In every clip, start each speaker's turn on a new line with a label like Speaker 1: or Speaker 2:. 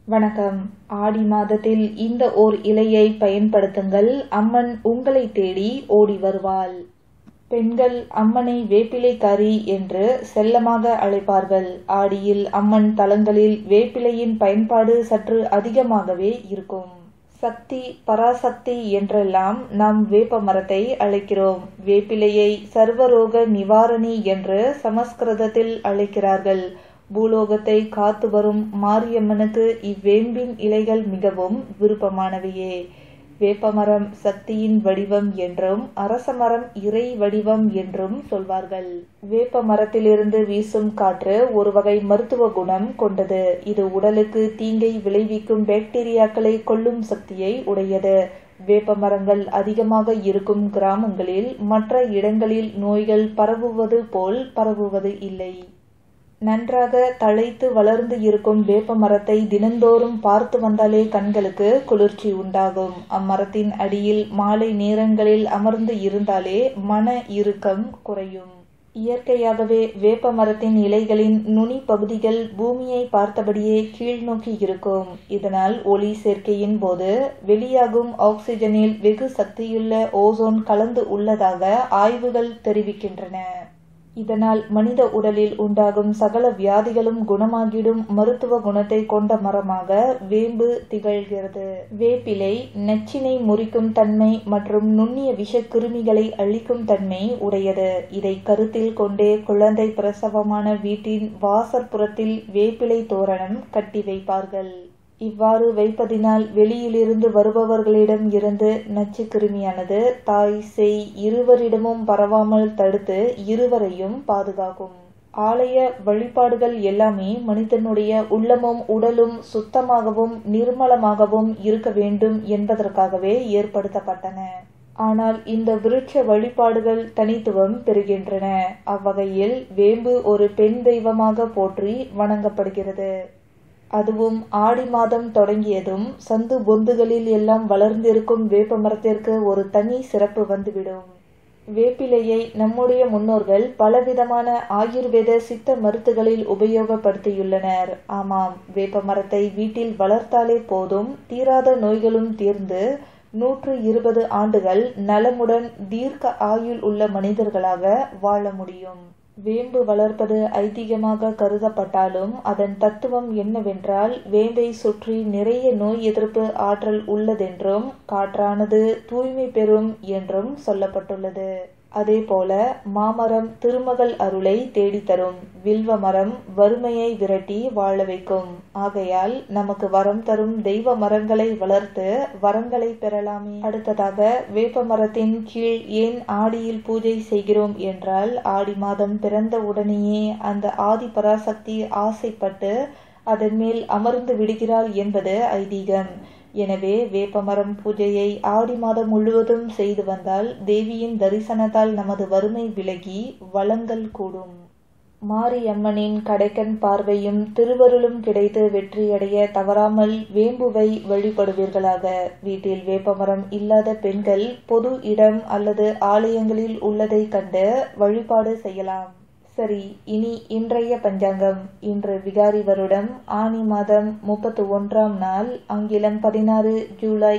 Speaker 1: வணக்கம். ஆடி மாதத்தில் இந்த ஓர் இலையை பயன்படுத்துங்கள். அம்மன் உங்களை தேடி ஓடி வருவாள். பெண்கள் அம்மனை வேப்பிலைக்காரி என்று செல்லமாக அழைப்பார்கள். ஆடியில் அம்மன் தலங்களில் வேப்பிலையின் பயன்பாடு சற்று அதிகமாகவே இருக்கும். சக்தி, பராசக்தி என்றெல்லாம் நாம் வேப்ப மரத்தை அழைக்கிறோம். வேப்பிலையை சர்வரோக நிவாரணி என்று சமஸ்கிருதத்தில் அழைக்கிறார்கள். பூலோகத்தை காத்து வரும் மாரியம்மனுக்கு இவ்வேம்பின் இலைகள் மிகவும் விருப்பமானவையே. வேப்பமரம் சக்தியின் வடிவம் என்றும் அரசமரம் இறை வடிவம் என்றும் சொல்வார்கள். வேப்ப மரத்திலிருந்து வீசும் காற்று ஒரு வகை மருத்துவ குணம் கொண்டது. இது உடலுக்கு தீங்கை விளைவிக்கும் பாக்டீரியாக்களை கொல்லும் சக்தியை உடையது. வேப்ப மரங்கள் அதிகமாக இருக்கும் கிராமங்களில் மற்ற இடங்களில் நோய்கள் பரவுவது போல் பரவுவது இல்லை. நன்றாக தழைத்து வளர்ந்து இருக்கும் வேப்ப மரத்தை தினந்தோறும் பார்த்து வந்தாலே கண்களுக்கு குளிர்ச்சி உண்டாகும். அம்மரத்தின் அடியில் மாலை நேரங்களில் அமர்ந்து இருந்தாலே மன இறுக்கம் குறையும். இயற்கையாகவே வேப்ப மரத்தின் இலைகளின் நுனி பகுதிகள் பூமியை பார்த்தபடியே கீழ்நோக்கி இருக்கும். இதனால் ஒளி சேர்க்கையின் போது வெளியாகும் ஆக்சிஜனில் வெகு சக்தியுள்ள ஓசோன் கலந்து உள்ளதாக ஆய்வுகள் தெரிவிக்கின்றன. இதனால் மனித உடலில் உண்டாகும் சகல வியாதிகளும் குணமாகிடும் மருத்துவ குணத்தை கொண்ட மரமாக வேம்பு திகழ்கிறது. வேப்பிலை நச்சினை முறிக்கும் தன்மை மற்றும் நுண்ணிய விஷ கிருமிகளை அழிக்கும் தன்மை உடையது. இதை கருத்தில் கொண்டே குழந்தை பிரசவமான வீட்டின் வாசற்புறத்தில் வேப்பிலை தோரணம் கட்டி வைப்பார்கள். இவ்வாறு வைப்பதினால் வெளியிலிருந்து வருபவர்களிடம் இருந்து நச்சு கிருமியானது தாய், சேய் இருவரிடமும் பரவாமல் தடுத்து இருவரையும் பாதுகாக்கும். ஆலய வழிபாடுகள் எல்லாமே மனிதனுடைய உள்ளமும் உடலும் சுத்தமாகவும் நிர்மலமாகவும் இருக்க வேண்டும் என்பதற்காகவே ஏற்படுத்தப்பட்டன. ஆனால் இந்த விருட்ச வழிபாடுகள் தனித்துவம் பெறுகின்றன. அவ்வகையில் வேம்பு ஒரு பெண் தெய்வமாக போற்றி வணங்கப்படுகிறது. அதுவும் ஆடி மாதம் தொடங்கியதும் சந்து பொந்துகளில் எல்லாம் வளர்ந்திருக்கும் வேப்ப மரத்திற்கு ஒரு தனி சிறப்பு வந்துவிடும். வேப்பிலையை நம்முடைய முன்னோர்கள் பலவிதமான ஆயுர்வேத சித்த மருத்துகளில் உபயோகப்படுத்தியுள்ளனர். ஆமாம், வேப்ப மரத்தை வீட்டில் வளர்த்தாலே போதும், தீராத நோய்களும் தீர்ந்து 120 ஆண்டுகள் நலமுடன் தீர்க்க ஆயுள் உள்ள மனிதர்களாக வாழ முடியும். வேம்பு வளர்ப்பது ஐதீகமாக கருதப்பட்டாலும் அதன் தத்துவம் என்னவென்றால், வேம்பை சுற்றி நிறைய நோய் எதிர்ப்பு ஆற்றல் உள்ளதென்றும் காற்றானது தூய்மை பெறும் என்றும் சொல்லப்பட்டுள்ளது. அதேபோல மாமரம் திருமகள் அருளை தேடித்தரும். வில்வ மரம் வறுமையை விரட்டி வாழ வைக்கும். ஆகையால் நமக்கு வரம் தரும் தெய்வ மரங்களை வளர்த்து வரங்களை பெறலாமே. அடுத்ததாக வேப்ப மரத்தின் கீழ் ஏன் ஆடியில் பூஜை செய்கிறோம் என்றால், ஆடி மாதம் பிறந்த உடனேயே அந்த ஆதி பராசக்தி ஆசைப்பட்டு அதன் மேல் அமர்ந்து விடுகிறாள் என்பது ஐதீகம். எனவே வேப்பமரம் பூஜையை ஆடி மாதம் முழுவதும் செய்து வந்தால் தேவியின் தரிசனத்தால் நமது வறுமை விலகி வளங்கள் கூடும். மாரியம்மனின் கடைக்கண் பார்வையும் திருவருளும் கிடைத்து வெற்றியடைய தவறாமல் வேம்புவை வழிபடுவீர்களாக. வீட்டில் வேப்பமரம் இல்லாத பெண்கள் பொது இடம் அல்லது ஆலயங்களில் உள்ளதை கண்டு வழிபாடு செய்யலாம். சரி, இனி இன்றைய பஞ்சாங்கம். இன்று விகாரி வருடம் ஆனி மாதம் 31ஆம் நாள், ஆங்கிலம் 16 ஜூலை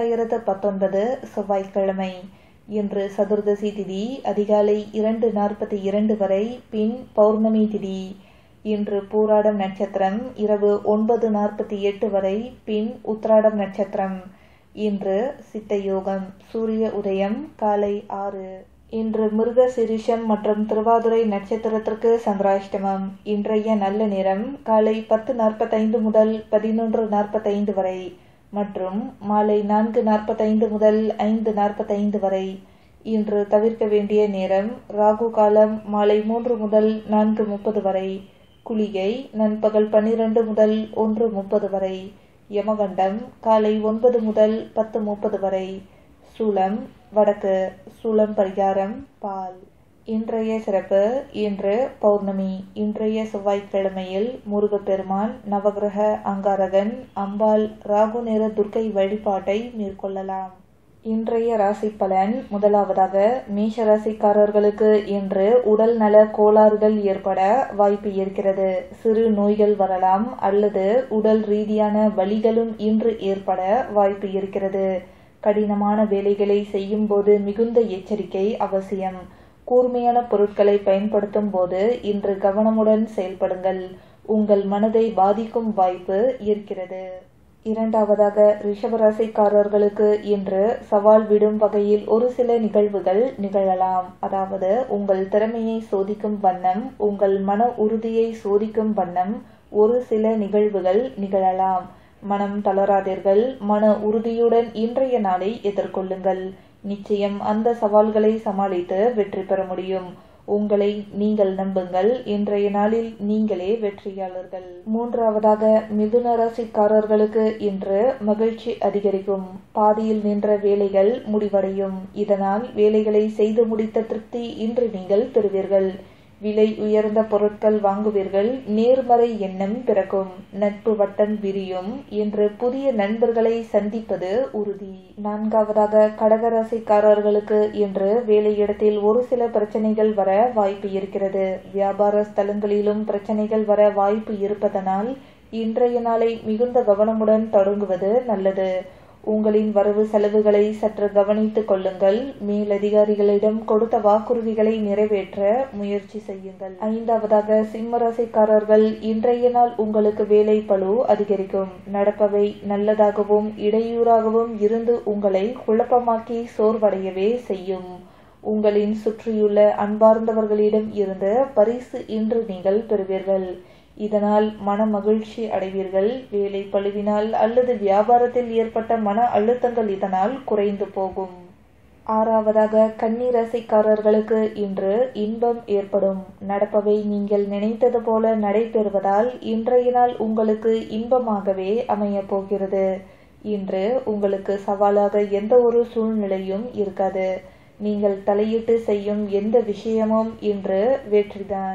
Speaker 1: 2019 செவ்வாய்க்கிழமை. இன்று சதுர்தசி திதி அதிகாலை 2:42 வரை, பின் பௌர்ணமி திதி. இன்று பூராடம் நட்சத்திரம் இரவு 9:48 வரை, பின் உத்திராடம் நட்சத்திரம். இன்று சித்த யோகம். சூரிய உதயம் காலை 6. இன்று மிருக சிரிஷம் மற்றும் திருவாதிரை நட்சத்திரத்திற்கு சந்திராஷ்டமம். இன்றைய நல்ல நேரம் காலை 10:45 முதல் 11:45 வரை மற்றும் மாலை 4:45 முதல் 5:45 வரை. இன்று தவிர்க்க வேண்டிய நேரம் ராகு காலம் மாலை 3 முதல் 4:30 வரை. குளிகை நண்பகல் 12 முதல் 1:30 வரை. யமகண்டம் காலை 9 முதல் 10:30 வரை. சூலம் வடக்கு. சூலம் பரிகாரம் பால். இன்றைய சிறப்பு. இன்று பௌர்ணமி. இன்றைய செவ்வாய்க்கிழமையில் முருகப்பெருமான், நவகிரக அங்காரகன், அம்பாள், ராகு நேர துர்க்கை வழிபாட்டை மேற்கொள்ளலாம். இன்றைய ராசி பலன். முதலாவதாக மேஷ ராசிக்காரர்களுக்கு இன்று உடல் நல கோளாறுகள் ஏற்பட வாய்ப்பு இருக்கிறது. சிறு நோய்கள் வரலாம் அல்லது உடல் ரீதியான வலிகளும் இன்று ஏற்பட வாய்ப்பு இருக்கிறது. கடினமான வேலைகளை செய்யும் போது மிகுந்த எச்சரிக்கை அவசியம். கூர்மையான பொருட்களை பயன்படுத்தும் போது இன்று கவனமுடன் செயல்படுங்கள். உங்கள் மனதை பாதிக்கும் வாய்ப்பு இருக்கிறது. இரண்டாவதாக ரிஷபராசிக்காரர்களுக்கு இன்று சவால் விடும் வகையில் ஒரு சில நிகழ்வுகள் நிகழலாம். அதாவது உங்கள் திறமையை சோதிக்கும் வண்ணம், உங்கள் மன உறுதியை சோதிக்கும் வண்ணம் ஒரு சில நிகழ்வுகள் நிகழலாம். மனம் தளராதீர்கள். மன உறுதியுடன் இன்றைய நாளை எதிர்கொள்ளுங்கள். நிச்சயம் அந்த சவால்களை சமாளித்து வெற்றி பெற முடியும். உங்களை நீங்கள் நம்புங்கள். இன்றைய நாளில் நீங்களே வெற்றியாளர்கள். மூன்றாவதாக மிதுன ராசிக்காரர்களுக்கு இன்று மகிழ்ச்சி அதிகரிக்கும். பாதியில் நின்ற வேலைகள் முடிவடையும். இதனால் வேலைகளை செய்து முடித்த திருப்தி இன்று நீங்கள் பெறுவீர்கள். விலை உயர்ந்த பொருட்கள் வாங்குவீர்கள். நேர்மறை எண்ணம் பிறக்கும். நட்பு வட்டம் விரியும். இன்று புதிய நண்பர்களை சந்திப்பது உறுதி. நான்காவதாக கடகராசிக்காரர்களுக்கு இன்று வேலையிடத்தில் ஒரு சில பிரச்சனைகள் வர வாய்ப்பு இருக்கிறது. வியாபார ஸ்தலங்களிலும் பிரச்சனைகள் வர வாய்ப்பு இருப்பதனால் இன்றைய நாளை மிகுந்த கவனமுடன் தொடங்குவது நல்லது. உங்களின் வரவு செலவுகளை சற்று கவனித்துக் கொள்ளுங்கள். மேலதிகாரிகளிடம் கொடுத்த வாக்குறுதிகளை நிறைவேற்ற முயற்சி செய்யுங்கள். ஐந்தாவதாக சிம்மராசிக்காரர்கள் இன்றைய நாள் உங்களுக்கு வேலை பளு அதிகரிக்கும். நடப்பவை நல்லதாகவும் இடையூறாகவும் இருந்து உங்களை குழப்பமாக்கி சோர்வடையவே செய்யும். உங்களின் சுற்றியுள்ள அன்பார்ந்தவர்களிடம் இருந்து பரிசு இன்று நீங்கள் பெறுவீர்கள். இதனால் மன மகிழ்ச்சி அடைவீர்கள். வேலை பளுவினால் அல்லது வியாபாரத்தில் ஏற்பட்ட மன அழுத்தங்கள் இதனால் குறைந்து போகும். ஆறாவதாக கன்னி ராசிக்காரர்களுக்கு இன்று இன்பம் ஏற்படும். நடப்பவை நீங்கள் நினைத்தது போல நடைபெறுவதால் இன்றைய நாள் உங்களுக்கு இன்பமாகவே அமைய போகிறது. இன்று உங்களுக்கு சவாலாக எந்த ஒரு சூழ்நிலையும் இருக்காது. நீங்கள் தலையிட்டு செய்யும் எந்த விஷயமும் இன்று வெற்றிதான்.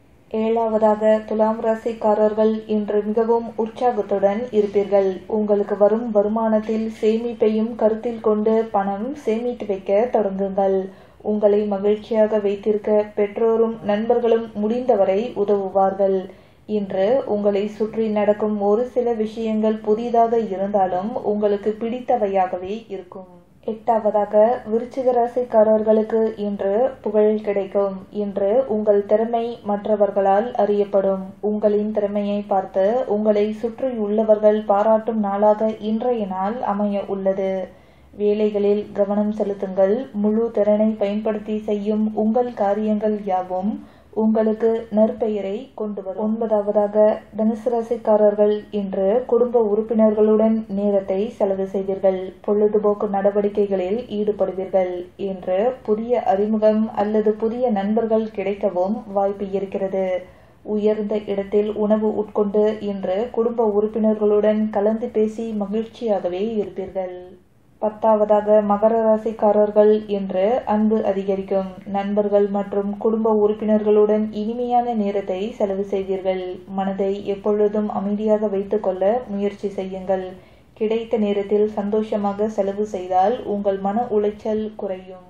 Speaker 1: ஏழாவதாக துலாம் ராசிக்காரர்கள் இன்று மிகவும் உற்சாகத்துடன் இருப்பீர்கள். உங்களுக்கு வரும் வருமானத்தில் சேமிப்பையும் கருத்தில் கொண்டு பணம் சேமித்து வைக்க தொடங்குங்கள். உங்களை மகிழ்ச்சியாக வைத்திருக்க பெற்றோரும் நண்பர்களும் முடிந்தவரை உதவுவார்கள். இன்று உங்களை சுற்றி நடக்கும் ஒரு சில விஷயங்கள் புதிதாக இருந்தாலும் உங்களுக்கு பிடித்தவையாகவே இருக்கும். எட்டாவதாக விருச்சிக ராசிக்காரர்களுக்கு இன்று புகழ் கிடைக்கும். இன்று உங்கள் திறமை மற்றவர்களால் அறியப்படும். உங்களின் திறமையை பார்த்து உங்களை சுற்றியுள்ளவர்கள் பாராட்டும் நாளாக இன்றைய நாள் அமைய உள்ளது. வேலைகளில் கவனம் செலுத்துங்கள். முழு திறனை பயன்படுத்தி செய்யும் உங்கள் காரியங்கள் யாவும் உங்களுக்கு நற்பெயரை கொண்டு வரும். ஒன்பதாவதாக தனுசு ராசிக்காரர்கள் இன்று குடும்ப உறுப்பினர்களுடன் நேரத்தை செலவு செய்வீர்கள். பொழுதுபோக்கு நடவடிக்கைகளில் ஈடுபடுவீர்கள். இன்று புதிய அறிமுகம் அல்லது புதிய நண்பர்கள் கிடைக்கவும் வாய்ப்பு இருக்கிறது. உயர்ந்த இடத்தில் உணவு உட்கொண்டு இன்று குடும்ப உறுப்பினர்களுடன் கலந்து பேசி மகிழ்ச்சியாகவே இருப்பீர்கள். பத்தாவதாக மகர ராசிக்காரர்கள் இன்று அன்பு அதிகரிக்கும். நண்பர்கள் மற்றும் குடும்ப உறுப்பினர்களுடன் இனிமையான நேரத்தை செலவு செய்வீர்கள். மனதை எப்பொழுதும் அமைதியாக வைத்துக் கொள்ள முயற்சி செய்யுங்கள். கிடைத்த நேரத்தில் சந்தோஷமாக செலவு செய்தால் உங்கள் மன உளைச்சல் குறையும்.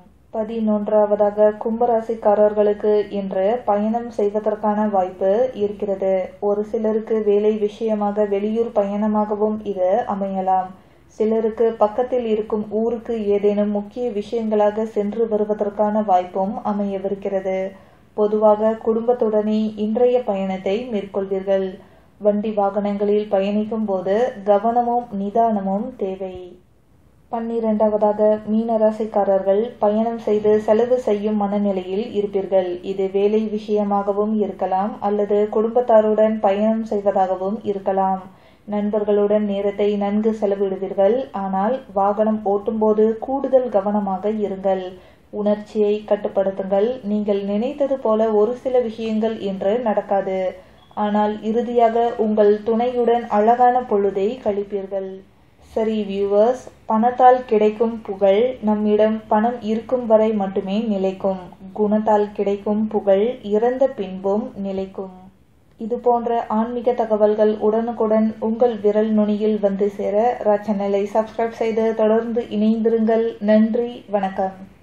Speaker 1: 11ஆவதாக கும்பராசிக்காரர்களுக்கு இன்று பயணம் செய்வதற்கான வாய்ப்பு இருக்கிறது. ஒரு சிலருக்கு வேலை விஷயமாக வெளியூர் பயணமாகவும் இது அமையலாம். சிலருக்கு பக்கத்தில் இருக்கும் ஊருக்கு ஏதேனும் முக்கிய விஷயங்களாக சென்று வருவதற்கான வாய்ப்பும் அமையவிருக்கிறது. பொதுவாக குடும்பத்துடனே இன்றைய பயணத்தை மேற்கொள்வீர்கள். வண்டி வாகனங்களில் பயணிக்கும் போது கவனமும் நிதானமும் தேவை. 12ஆவதாக மீனராசிக்காரர்கள் பயணம் செய்து செலவு செய்யும் மனநிலையில் இருப்பீர்கள். இது வேலை விஷயமாகவும் இருக்கலாம் அல்லது குடும்பத்தாருடன் பயணம் செய்வதாகவும் இருக்கலாம். நண்பர்களுடன் நேரத்தை நன்கு செலவிடுவீர்கள். ஆனால் வாகனம் ஓட்டும்போது கூடுதல் கவனமாக இருங்கள். உணர்ச்சியை கட்டுப்படுத்துங்கள். நீங்கள் நினைத்தது போல ஒரு சில விஷயங்கள் இன்று நடக்காது. ஆனால் இறுதியாக உங்கள் துணையுடன் அழகான பொழுதை கழிப்பீர்கள். சரி வியூவர்ஸ், பணத்தால் கிடைக்கும் புகழ் நம்மிடம் பணம் இருக்கும் வரை மட்டுமே நிலைக்கும். குணத்தால் கிடைக்கும் புகழ் இறந்த பின்பும் நிலைக்கும். இது போன்ற ஆன்மீக தகவல்கள் உடனுக்குடன் உங்கள் விரல் நுனியில் வந்து சேர சேனலை சப்ஸ்கிரைப் செய்து தொடர்ந்து இணைந்திருங்கள். நன்றி, வணக்கம்.